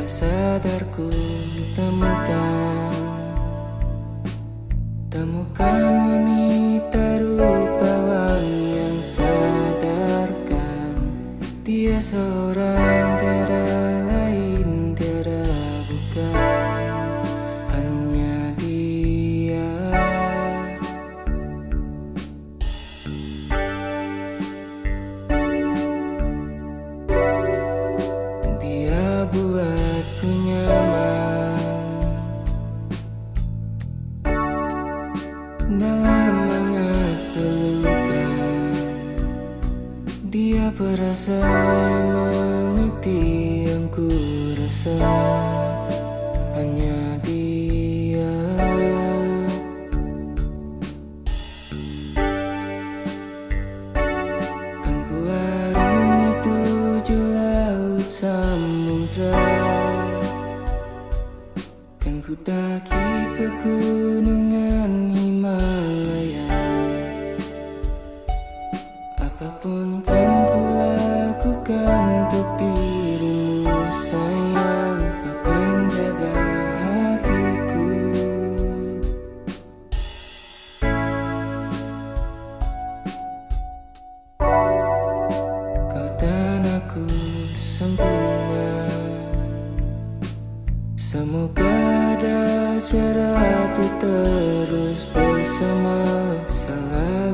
sadarku temukan wanita rupawan yang sadarkan dia seorang, tiada lain, tiada bukan, hanya dia. Dia buatku nyaman dalam hangat pelukan. Dia perasa yang mengerti yang ku rasa, hanya dia. Kan ku arungi 7 laut samudra, kan ku daki pegunungan Himalaya. Apapun kan ku lakukan untuk dirimu sayang, kau penjaga hatiku. Kau dan aku sempurna, semoga ada cara untuk terus bersama. Salah